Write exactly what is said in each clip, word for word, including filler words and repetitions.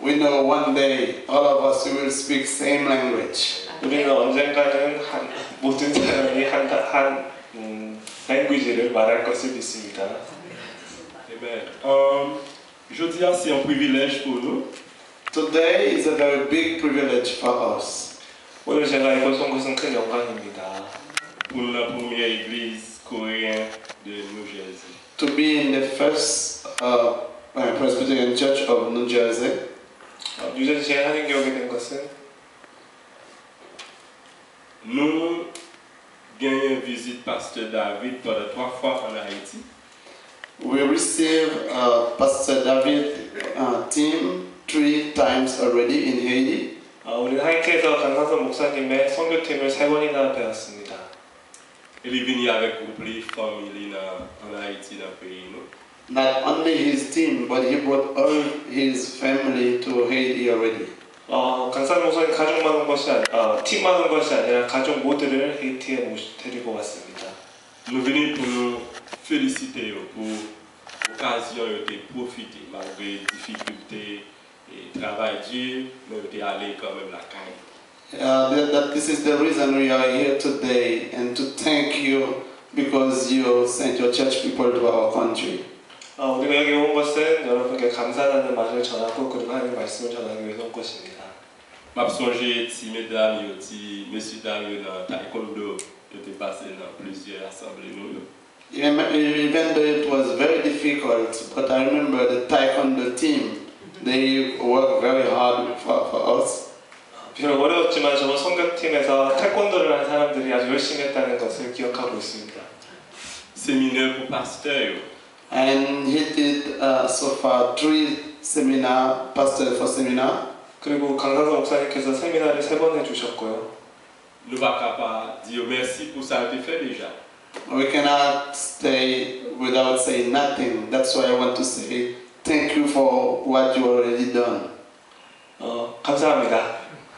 we know one day all of us will speak same language. 우리는 언젠가는 한, 모든 사람이 한, 한 음, language를 말할 것을 믿습니다. Amen. Um, Jeudi, c'est un privilège pour nous. Today is a very big privilege for us. 오늘 제가 이곳 온 것은 큰 영광입니다. Pour la première église coréenne de New Jersey. To be in the first uh, Presbyterian Church of New Jersey. 어, 뉴저지에 한인교회 오게 된 것은 nous gagnons visite Pasteur David pendant trois fois en Haïti. We received uh, Pastor David uh, team three times already in Haiti. 어, 우리는 하이티에서 강상선 목사님의 선교팀을 세 번이나 배웠습니다. Il est venu avec groupe les familles en Haïti dans le pays. Not only his team, but he brought all his family to Haiti already. 어, 강산 목사님 가족만 온 것이 아니, 어, 팀만 온 것이 아니라 가족 모두를 헤이티에 모시, 데리고 왔습니다. Nous venons pour nous féliciter pour l'occasion de profiter malgré difficultés et travail dur, mais de aller quand même la caille. Uh, that, that this is the reason we are here today, and to thank you because you sent your church people to our country. 어, 우리가 여기 온 것은 여러분께 감사하다는 말을 전하고 그리고 하나님의 말씀을 전하기 위해서 온 것입니다. Je songe si mesdames et si messieurs dames dans taekwondo étaient passés dans plusieurs assemblées nous. Even, even though it was very difficult, but I remember the taekwondo team, they worked very hard for, for us. 비록 어려웠지만 저번 선교팀에서 태권도를 한 사람들이 아주 열심히 했다는 것을 기억하고 있습니다. Séminaire pour pasteurs. And he did uh, so far three seminar, pastor for seminar. 그리고 강상선 목사님께서 세미나를 세 번 해주셨고요. Nous pas capable dire merci pour ça que tu fais déjà. We cannot stay without saying nothing. That's why I want to say thank you for what you already done. 어, 감사합니다.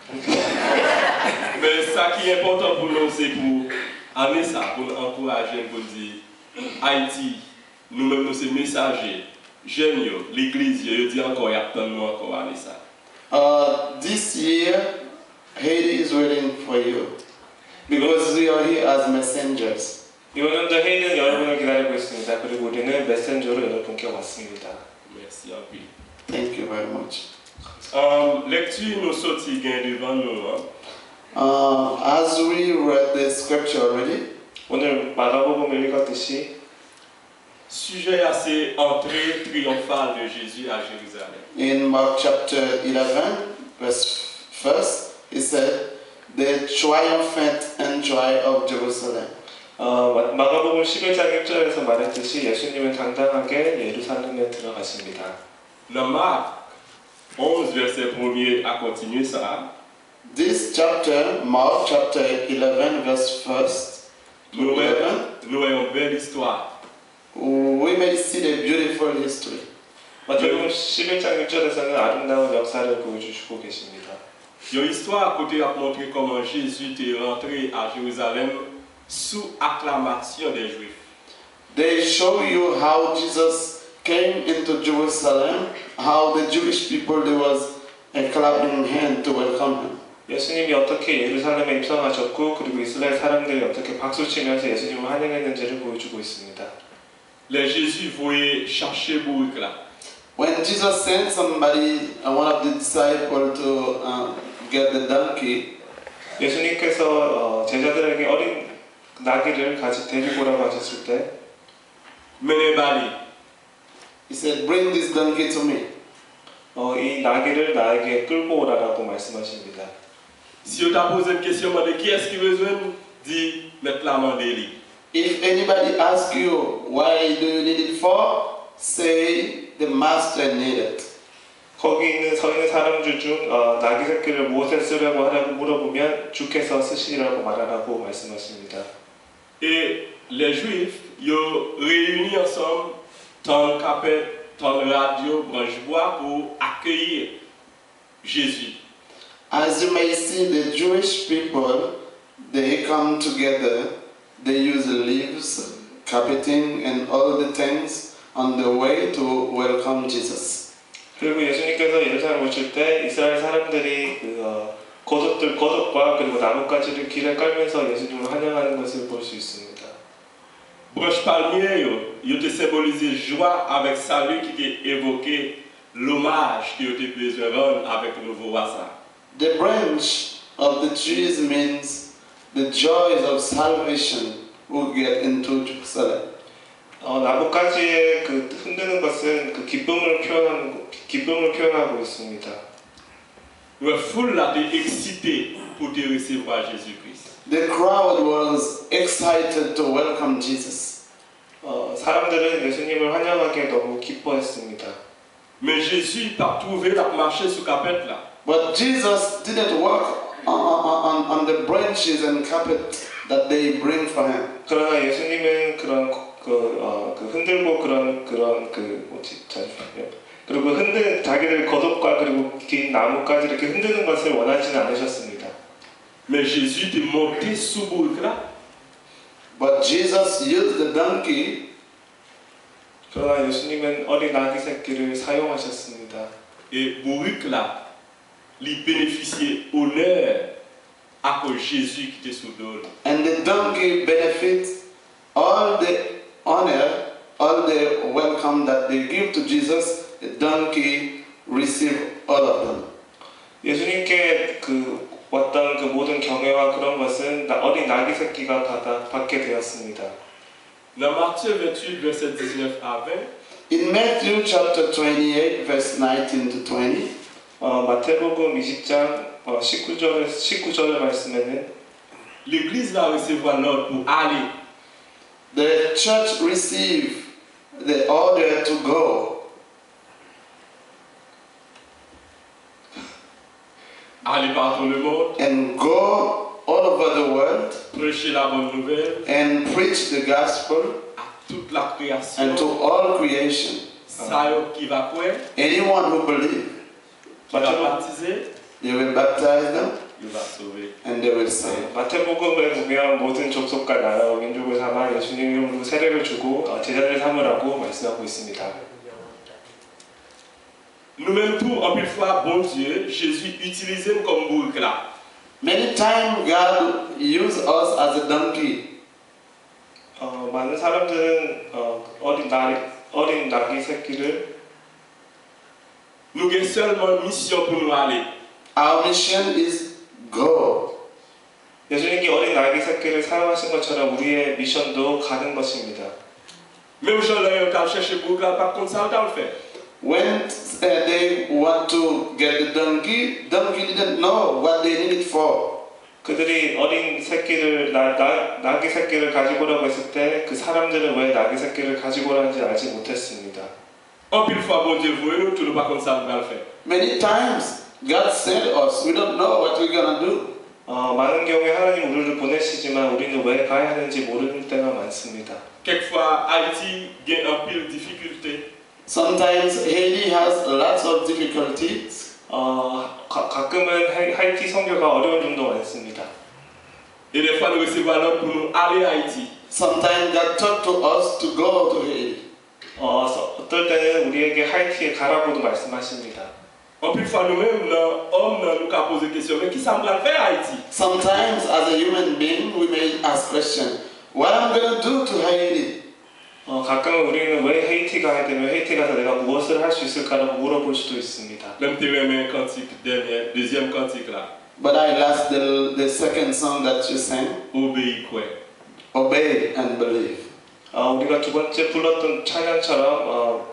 Mais ça qui est important pour nous, c'est pour amener ça, pour nous encourager, pour dire Haïti, nous-mêmes nous sommes messagers, jeunes, l'église, je dis encore, il y a tant de nous encore à ça. Uh, this year, Haiti is waiting for you because we are here as messengers. 이번 연도 헤이는 여러분을 기다리고 있습니다. 그리고 우리는 메신저로 여러분께 왔습니다. Merci en plus. Thank you very much. Um, lecture nous sorti gain devant nous. Hein? Uh, as we read the scripture already, 오늘 마가복음을 읽었듯이 sujet assez entrée triomphale de Jésus à Jérusalem. in Mark chapter eleven, verse first, he said, "The triumphant entry of Jerusalem." 어, 마가복음 십일 장 일 절에서 말했듯이 예수님은 당당하게 예루살렘에 들어가십니다. Dans Marc onze, verset premier, à continuer ça. This chapter, Mark chapter eleven, verse first to Nous eleven, voyons une belle histoire. we may see the beautiful history. 마태복음 십일 장 일 절에서는 아름다운 역사를 보여주시고 계십니다. Une histoire à côté a montré comment Jésus est rentré à Jérusalem sous acclamation des Juifs. They show you how Jesus came into Jerusalem, how the Jewish people there was a clapping hand to welcome him. 예수님이 어떻게 예루살렘에 입성하셨고 그리고 이스라엘 사람들이 어떻게 박수치면서 예수님을 환영했는지를 보여주고 있습니다. Les Jésus voyaient chercher bourrique là. When Jesus sent somebody, uh, one of the disciples, to uh, get the donkey, 예수님께서 어, 제자들에게 어린 나귀를 같이 데리고 오라고 하셨을 때 Menez bali. he said, "Bring this donkey to me." 어, 이 나귀를 나에게 끌고 오라라고 말씀하십니다. Si on t'a posé une question, de qui est-ce qui a besoin dit mettre la main d'Élie. If anybody asks you, why do you need it for? Say, the master needed. 거기 있는 서 있는 사람들 중 어, 나귀 새끼를 무엇에 쓰려고 하냐고 물어보면 주께서 쓰시라고 말하라고 말씀하십니다. Et les Juifs, ils ont réuni ensemble dans le capet, dans le radio, branche bois pour accueillir Jésus. As you may see, the Jewish people, they come together, they use leaves, carpeting, and all the things on the way to welcome Jesus. 그리고 예수님께서 예루살렘 제사장을 모실 때 이스라엘 사람들이 그 어, 겉옷들 겉옷과 그리고 나뭇가지를 길에 깔면서 예수님을 환영하는 것을 볼 수 있습니다. Branche palmier, il était symbolisé joie avec salut qui était évoqué l'hommage qui était besoin rendre avec le nouveau roi. The branch of the trees means the joys of salvation will get into Jerusalem. 어, 나뭇가지에 그 흔드는 것은 그 기쁨을 표현하는 기쁨을 표현하고 있습니다. La foule a été excitée pour te recevoir Jésus-Christ. The crowd was excited to welcome Jesus. 어, 사람들은 예수님을 환영하기에 너무 기뻐했습니다. Mais Jésus pas trouvé la marcher sur carpet là. But Jesus didn't walk on, on, on the branches and carpet that they bring for him. 그러나 예수님은 그런 그, 어, 그 흔들고 그런 그런 그 뭐지 잠시만요. 그리고 흔든 자기들 겉옷과 그리고 긴 나뭇가지 이렇게 흔드는 것을 원하지는 않으셨습니다. Mais Jésus était monté sous bourg là. But Jesus used the donkey. 그러나 예수님은 어린 아기 새끼를 사용하셨습니다. Et bourg là, lui bénéficiait honneur à cause Jésus qui était sous dol. And the donkey benefits all the honor, all the welcome that they give to Jesus. The donkey receive all of them. 예수님께 그 왔던 그 모든 경외와 그런 것은 어린 아기 새끼가 받아 받게 되었습니다. Dans Matthieu vingt-huit, verset dix-neuf à vingt, In Matthew chapter twenty-eight, verse nineteen to twenty, 어, 마태복음 이십 장 어, 십구 절에 십구 절의 말씀에는 l'Église va recevoir l'ordre pour aller. the church received the order to go. Aller partout le monde, And go all over the world prêcher la bonne nouvelle and preach the gospel à toute la création. and to all creation. Ça y qui va croire, Anyone who believes, qui va baptiser, they will baptize them il va sauver. and they will save. 마태복음에 보면 모든 족속과 나라와 민족을 삼아 예수님 이름으로 세례를 주고 어, 제자를 삼으라고 말씀하고 있습니다. Nous-mêmes tout, en plus fois, bon Dieu, Jésus utilisait comme bourg là. Many times God uses us as a donkey. 어, 많은 사람들은 어, 어린 나 어린 나귀 새끼를 Nous avons seulement mission pour nous aller. Our mission is go. 예수님께 어린 나귀 새끼를 사용하신 것처럼 우리의 미션도 가는 것입니다. Même Jean-Léon qui a cherché bourg là, par contre, ça on le fait. When uh, they want to get the donkey, donkey didn't know what they needed for. 그들이 어린 새끼를 나, 나, 나귀 새끼를 가지고 오라고 했을 때 그 사람들은 왜 나귀 새끼를 가지고 오라는지 알지 못했습니다. En plus fois, bon Dieu, vous et nous, tout le pas comme ça, on va le faire. Many times God sent us, we don't know what we're gonna do. 어, 많은 경우에 하나님 우리를 보내시지만 우리는 왜 가야 하는지 모르는 때가 많습니다. Quelquefois, Haïti gagne un pile de difficultés. Sometimes Haiti has lots of difficulties. 어, 가, 가끔은 하, 하이티 선교가 어려운 점도 많습니다. Et des fois, nous recevons l'ordre pour nous aller à Haïti. Sometimes God talk to us to go to Haiti. 어, 어떨 때는 우리에게 하이티에 가라고도 말씀하십니다. En plus fois, nous-mêmes, nous, hommes, nous avons posé des questions. Mais qui ça me va faire à Haïti? Sometimes, as a human being, we may ask questions. What am I gonna do to Haiti? 어, 가끔은 우리는 왜 헤이티 가야 되면 헤이티 가서 내가 무엇을 할 수 있을까라고 물어볼 수도 있습니다. Même théorème cantique, dernier, deuxième cantique là. But I lost the, the second song that you sang. Obéis quoi? Obey and believe. 어, 우리가 두 번째 불렀던 찬양처럼 어,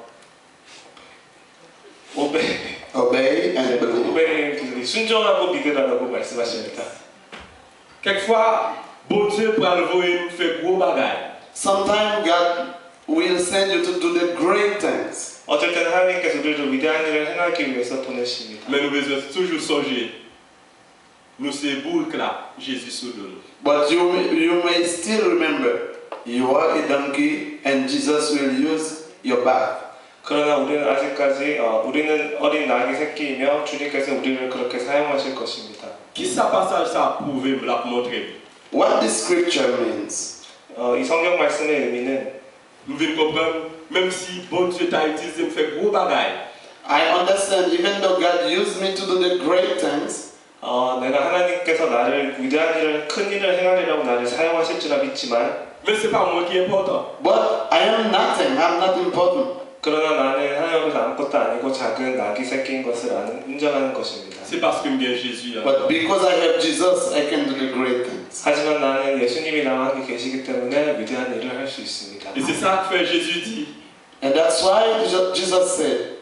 오베 Obey and believe. 오베 순종하고 믿으라고 말씀하십니다. Quelquefois, bon Dieu pour envoyer nous faire gros bagages. Sometimes God will send you to do the great things. 어쩔 때는 하나님께서 우리를 위대한 일을 행하기 위해서 보내십니다. Mais nous devons toujours songer. Nous c'est bourg là, Jésus sous nous. But you may, you may still remember, you are a donkey and Jesus will use your back. 그러나 우리는 아직까지 어, 우리는 어린 나귀 새끼이며 주님께서 우리를 그렇게 사용하실 것입니다. Qui ça passage ça prouver me l'a montrer. What this scripture means? 어, 이 성경 말씀의 의미는 Nous devons comprendre, même si bon Dieu t'a utilisé pour faire gros bagages. I understand even though God used me to do the great things, 어, 내가 하나님께서 나를 위대한 일을 큰 일을 행하리라고 나를 사용하실 줄 믿지만 mais c'est pas moi qui est important. but I am nothing. I'm not important. 그러나 나는 하나님 앞에서 아무것도 아니고 작은 낙이 새끼인 것을 아는, 인정하는 것입니다. C'est parce que j'ai Jésus. But because I have Jesus, I can do the great things. 하지만 나는 예수님이 나와 함께 계시기 때문에 위대한 일을 할 수 있습니다. Et c'est ça que fait Jésus dit. And that's why Jesus said,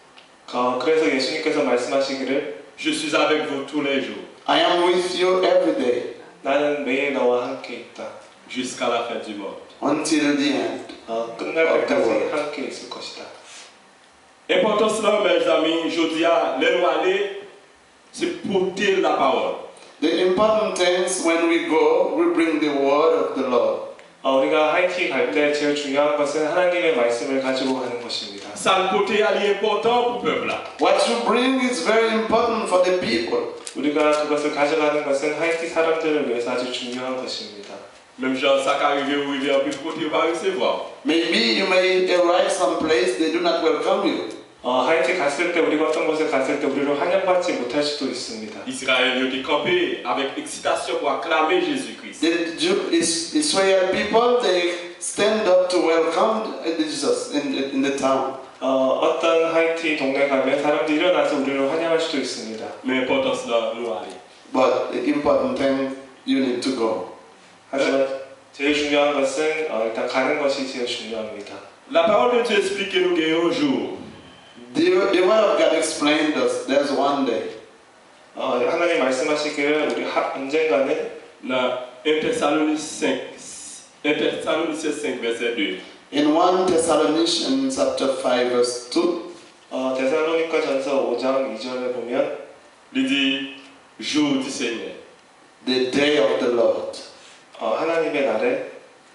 어, 그래서 예수님께서 말씀하시기를 Je suis avec vous tous les jours, I am with you every day 나는 매일 너와 함께 있다. jusqu'à la fin du monde. until the end. 어, 끝날 때까지 함께 있을 것이다. Importance là, mes amis, je dis à aller, c'est porter la parole. The important things when we go, we bring the word of the Lord. 어, 우리가 하이티 갈 때 제일 중요한 것은 하나님의 말씀을 가지고 가는 것입니다. Ça le porter est important pour le peuple là. What you bring is very important for the people. 우리가 그것을 가져가는 것은 하이티 사람들을 위해서 아주 중요한 것입니다. Même genre ça qui arrive au rivière puis côté va recevoir. Maybe you may arrive someplace they do not welcome you. 어, 하이티 갔을 때 우리가 어떤 곳에 갔을 때 우리를 환영받지 못할 수도 있습니다. Israël ils ont campé avec excitation pour acclamer Jésus-Christ. The Jew, is, Israel people they stand up to welcome Jesus in, in the town. 어, 어떤 하이티 동네 가면 사람들이 일어나서 우리를 환영할 수도 있습니다. Mais importance là nous aller. But the important thing, you need to go. 하지만 제일 중요한 것은 어, 일단 가는 것이 제일 중요합니다. La parole de Dieu explique nous qu'il y a un jour. The, the word of God explained us there's one day. 어, 하나님 말씀하시기를 우리 하, 언젠가는 Dans un Thessaloniciens cinq, un Thessaloniciens cinq verset deux. In First Thessalonians chapter five verse two, 어, 데살로니가 전서 오 장 이 절에 보면 Il dit jour du Seigneur. the day of the Lord. 어, 하나님의 날에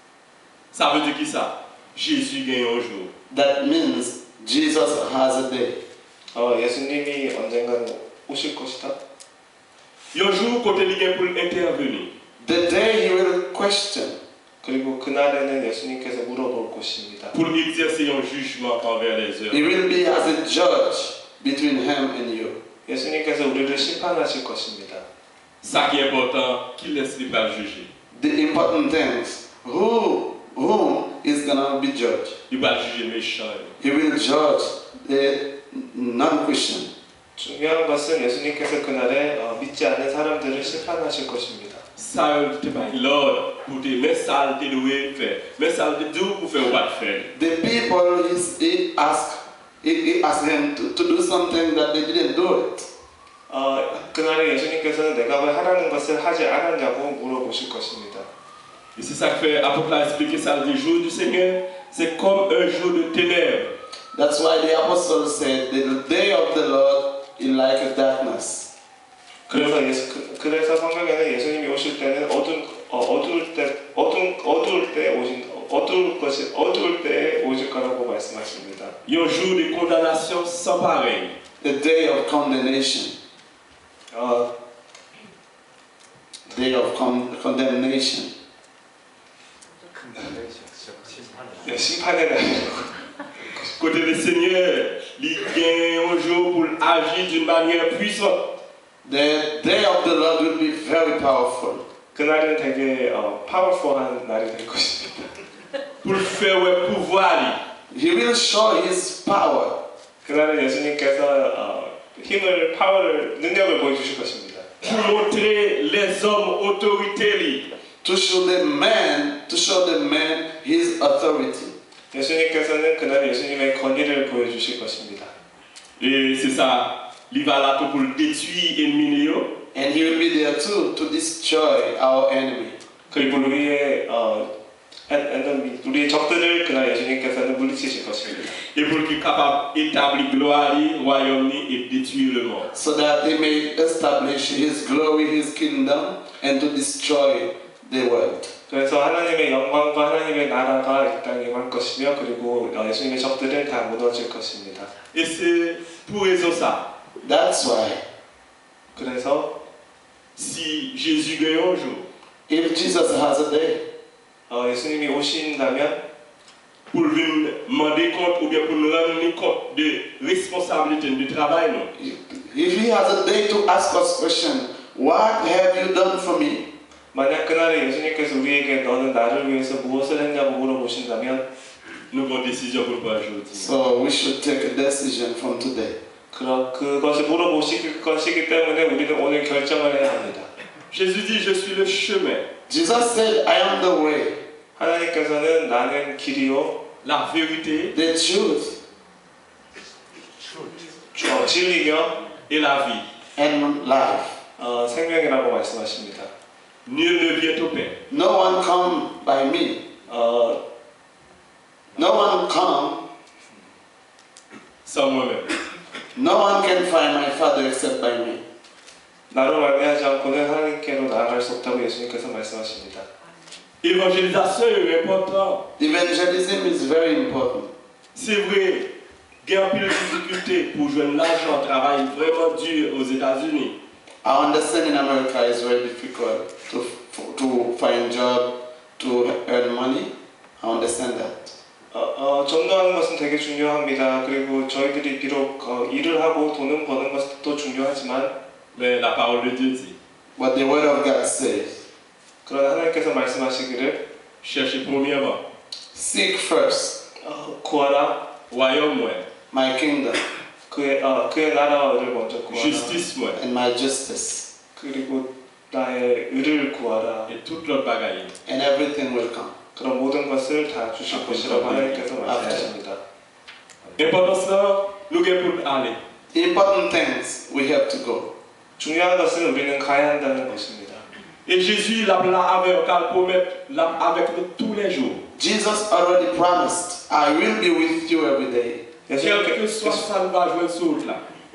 Ça veut dire qui ça? Jésus gagne un jour. That means Jesus has a day. 어, 예수님이 언젠가는 오실 것이다. Un jour côté il gagne pour intervenir. The day he will question. 그리고 그날에는 예수님께서 물어볼 것입니다. Pour exercer un jugement envers les He hommes. will be as a judge between him and you. 예수님께서 우리를 심판하실 것입니다. Ça qui est important, qui laisse les pas juger. The important things, who, whom is gonna be judged? Il va juger les méchants. He will judge the non-Christian. 중요한 것은 예수님께서 그날에 어, 믿지 않는 사람들을 심판하실 것입니다. Ça te pas l'ordre pour te mais ça te doit faire. Mais ça te dit pour faire ou pas faire. The people is, he ask, he, he ask them to, to do something that they didn't do it. 어, 그날에 예수님께서는 내가 왜 하라는 것을 하지 않았냐고 물어보실 것입니다. Et c'est ça que fait Apocalypse expliquer ça le jour du Seigneur, c'est comme un jour de ténèbres. That's why the apostle said the day of the Lord is like a darkness. 그래서 예수 그, 그래서 성경에는 예수님이 오실 때는 어두운 어, 어두울 때 어두운 어두울 때 오신 어두울 것이 어두울 때에 오실 거라고 말씀하십니다. Un jour de condamnation sans pareil. The day of condemnation. 어, Day of con condemnation. 네, 심판의 날. Côté le Seigneur, il gagne un jour pour agir d'une manière puissante. The day of the Lord will be very powerful. 그날은 되게 어, 파워풀한 날이 될 것입니다. Pour faire un pouvoir. He will show his power. 그날은 예수님께서 어, 힘을 파워를 능력을 보여주실 것입니다. Pour montrer les hommes autorité. To show the man, to show the man his authority. 예수님께서는 그날 예수님의 권위를 보여주실 것입니다. Et c'est ça. Il va là pour détruire l'ennemi. And he will be there too to destroy our enemy. 그리고 우리의 어, 우리의 적들을 그날 예수님께서는 물리치실 것입니다. Et pour qu'il capable d'établir gloire, royaume et détruire le monde. So that he may establish his glory, his kingdom, and to destroy the world. 그래서 하나님의 영광과 하나님의 나라가 이 땅에 임할 것이며 그리고 예수님의 적들은 다 무너질 것입니다. Et c'est pour raison ça. That's why. 그래서 si Jésus gagne un jour, if Jesus has a day, 어, 예수님이 오신다면 pour venir demander compte ou bien pour nous rendre compte de responsabilité du travail. Non? If he has a day to ask us question, what have you done for me? 만약 그날에 예수님께서 우리에게 너는 나를 위해서 무엇을 했냐고 물어보신다면 Nous avons une décision pour le pas aujourd'hui. So we should take a decision from today. 그러, 그것을 물어보실 것이기 때문에 우리는 오늘 결정을 해야 합니다. Jésus dit, je suis le chemin, Jesus said, I am the way, 하나님께서는 나는 길이요 la vérité the truth, 어, 진리며 et la vie. and life. 어, 생명이라고 말씀하십니다. Nul ne vient au Père No one come by me. 어, No one come. sans moi-même. No one can find my Father except by me. 나로 말미암지 않고는 하나님께로 나아갈 수 없다고 예수님께서 말씀하십니다. L'évangélisation est important. Evangelism is very important. C'est vrai, il y a un peu de difficulté pour jouer l'argent, travail vraiment dur aux États-Unis. I understand in America it's very difficult to, to find job, to earn money. I understand that. 어, 어, 전도하는 것은 되게 중요합니다. 그리고 저희들이 비록 어, 일을 하고 돈을 버는 것도 중요하지만 Mais la parole de Dieu dit, But the word of God says, 그러나 하나님께서 말씀하시기를 cherchez premièrement seek first 어, 구하라 royaume moi, my kingdom 그의, 어, 그의 나라와 의를 먼저 구하라 justice moi, and my justice, 그리고 나의 의를 구하라 et toute l'autre bagaille. and everything will come. 그런 모든 것을 다 주실 것이라고 하나님께서 말씀하십니다. L'importance là, nous avons pour aller. The important things we have to go. 중요한 것은 우리는 가야 한다는 것입니다. Et Jésus l'a là avec cal promettre là avec nous tous les jours. Jesus already promised, I will be with you every day. Quel que soit ça nous va jouer sur là.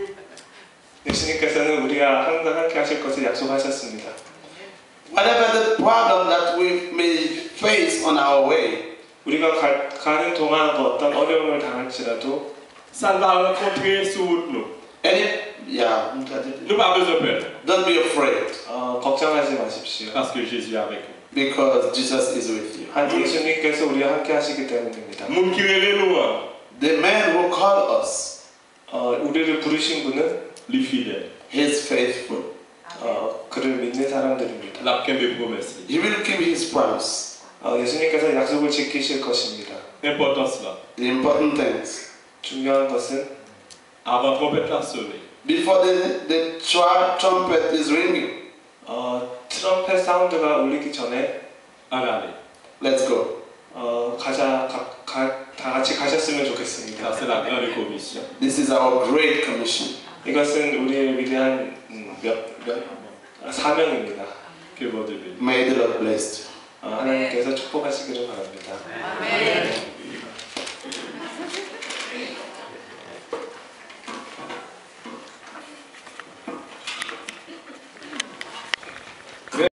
예수님께서는 우리가 항상 함께 하실 것을 약속하셨습니다. Whatever the problem that we may face on our way, 우리가 가, 가는 동안 어떤 어려움을 당할지라도 Ça ne va rencontrer sur route nous. and it, yeah, Nous pas besoin de peur don't be afraid 어, 걱정하지 마십시오. parce que Jésus est avec nous. because Jesus is with you. 한 예수님께서 우리와 함께 하시기 때문입니다. Moun qui relève nous, The man who called us, 어, 우리를 부르신 분은 les fidèles, he is faithful. 어, 그를 믿는 사람들입니다. la première promesse. He will keep his promise. 어, 예수님께서 약속을 지키실 것입니다. L'importance là, The important things. 중요한 것은 avant trompette la sonner, Before the, the tr- trumpet is ringing, 어, 트럼펫 사운드가 울리기 전에 en aller. let's go. 어, 가자, 가, 가, 다 같이 가셨으면 좋겠습니다. Ça c'est la grande commission. This is our great commission. 이것은 우리의 위대한 음, 몇, 몇, 아, 사명입니다. Que votre béni. May the Lord bless you. 어, 하나님께서 축복하시기를 바랍니다. 아멘.